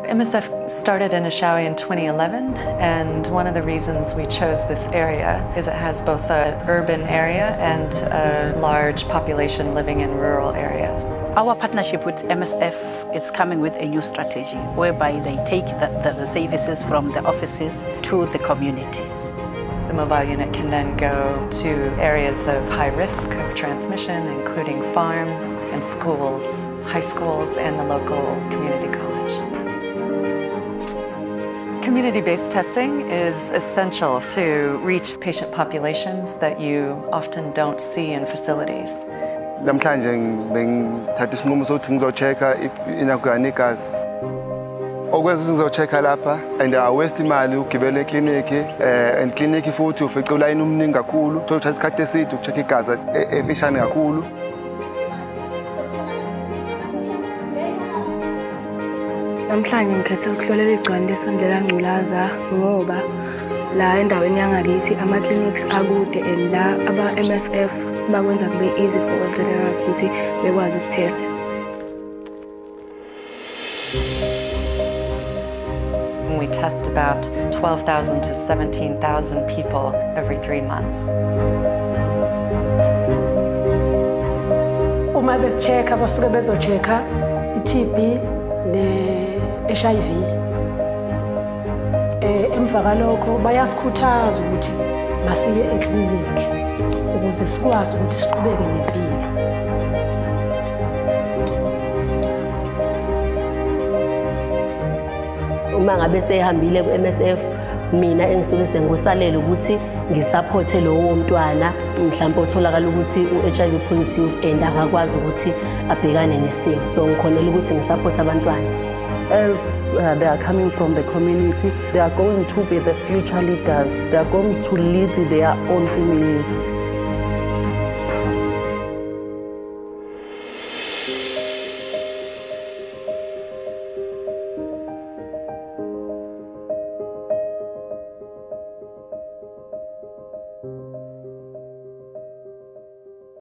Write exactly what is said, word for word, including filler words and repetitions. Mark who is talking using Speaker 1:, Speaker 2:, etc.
Speaker 1: M S F started in Ushuaia in twenty eleven, and one of the reasons we chose this area is it has both an urban area and a large population living in rural areas.
Speaker 2: Our partnership with M S F is coming with a new strategy whereby they take the, the, the services from the offices to the community.
Speaker 1: The mobile unit can then go to areas of high risk of transmission, including farms and schools, high schools, and the local community college. Community-based testing is essential to reach patient populations that you often don't see in facilities.
Speaker 3: Namhlanje bengithatha isinqumo sokuthi ngizochecka inakugane igazi. Okwenza ngizochecka lapha and awaste imali ugibele ekliniki and kliniki futhi ufica ulayini omningi kakhulu uthatha isikhathi eside ukuchecka igazi efishane kakhulu.
Speaker 4: Namhlanje ngikhethe ukuhlolela igciwane lesondlela ngculaza ngoba la endaweni yangakithi ama clinics akude and la aba M S F bakwenza kube easy for entrepreneurs ukuthi bekwazi ukutesta.
Speaker 1: We test about twelve thousand to seventeen thousand people every three months.
Speaker 5: Uma bechecka basuke bezochecka i-T B ne-H I V. Emva kalokho bayasikhuthaza ukuthi masiye ekliniki ukuze sikwazi ukuthi siqhubeke nempilo.
Speaker 6: Uma ngabe sehambile ku-M S F, mina engisuke sengusalele ukuthi ngisupporte lowo mntwana mhlawumbe otholakala ukuthi u-H I V positive and akakwazi ukuthi abhekane nesimo. So ngikhonela ukuthi ngisupporte abantwana.
Speaker 7: As uh, they are coming from the community, they are going to be the future leaders. They are going to lead their own families.